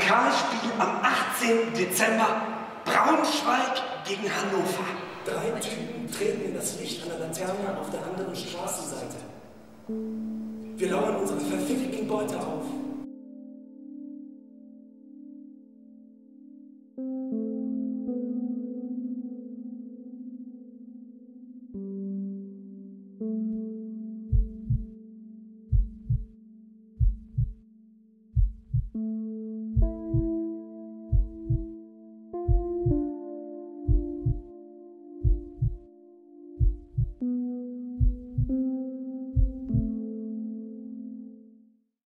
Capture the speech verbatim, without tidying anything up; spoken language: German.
Pokalspiel am achtzehnten Dezember. Braunschweig gegen Hannover. Drei Typen treten in das Licht an der Laterne auf der anderen Straßenseite. Wir lauern unsere verfickten Beute auf.